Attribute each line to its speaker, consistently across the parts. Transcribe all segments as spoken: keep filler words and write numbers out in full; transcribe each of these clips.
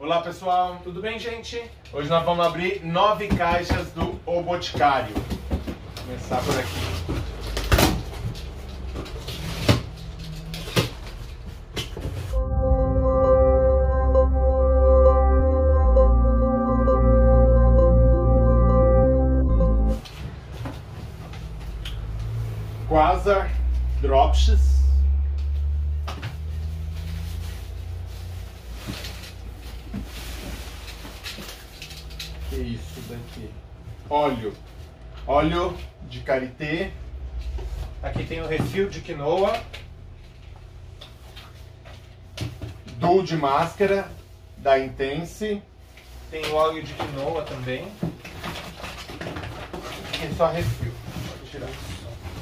Speaker 1: Olá pessoal, tudo bem, gente? Hoje nós vamos abrir nove caixas do O Boticário. Vou começar por aqui. Quasar Drops. Que isso daqui? Óleo. Óleo de karité. Aqui tem o refil de quinoa. Duo de máscara da Intense. Tem o óleo de quinoa também. Aqui é só refil. Pode tirar isso.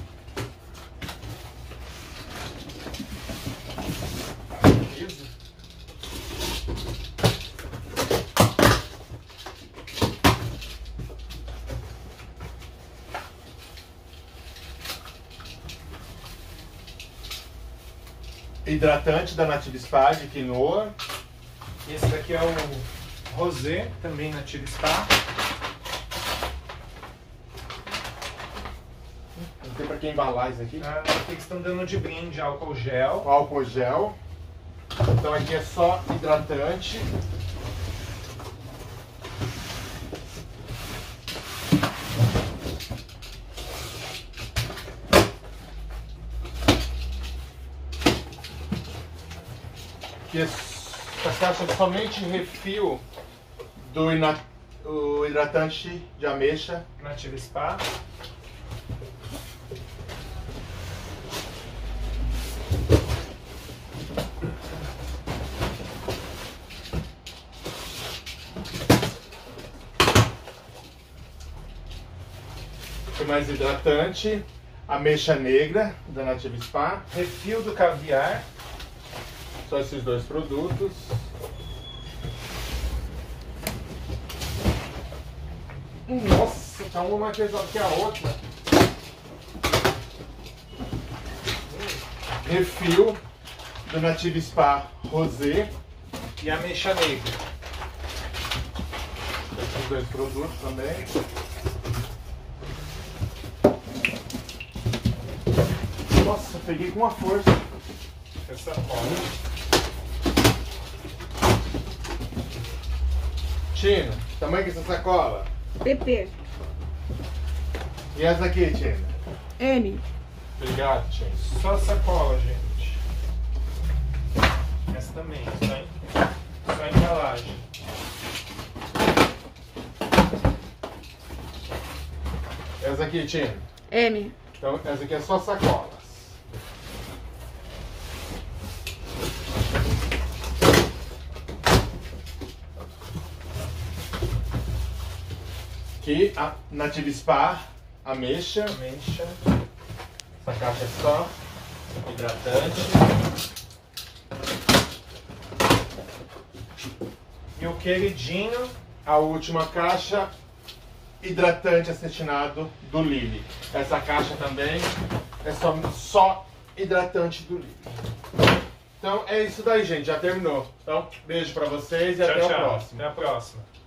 Speaker 1: Hidratante da Nativa Spa de quinoa. Esse daqui é o Rosé, também Nativa Spa. Não tem pra que embalar isso aqui. Ah, aqui que estão dando de brinde álcool gel. Álcool gel. Então aqui é só hidratante. Que essa caixa é somente refil do o hidratante de ameixa Nativa Spa. Tem mais hidratante, ameixa negra da Nativa Spa, refil do caviar. Só esses dois produtos. Nossa, tá uma mais pesada que a outra. Refil do Nativa Spa Rosé e ameixa negra. Esses dois produtos também. Nossa, peguei com uma força. Essa forma. Tina, tamanho que essa sacola?
Speaker 2: P P.
Speaker 1: E essa aqui, Tina?
Speaker 2: M.
Speaker 1: Obrigado, Tina. Só sacola, gente. Essa também, só, em... só embalagem. Essa aqui, Tina?
Speaker 2: M.
Speaker 1: Então, essa aqui é só sacolas. Aqui, a Nativa Spa, ameixa. ameixa. Essa caixa é só hidratante. E o queridinho, a última caixa, hidratante acetinado do Lily. Essa caixa também é só, só hidratante do Lily. Então é isso daí, gente. Já terminou. Então, beijo pra vocês e
Speaker 3: Tchau,
Speaker 1: até
Speaker 3: tchau.
Speaker 1: o próximo.
Speaker 3: Até a próxima.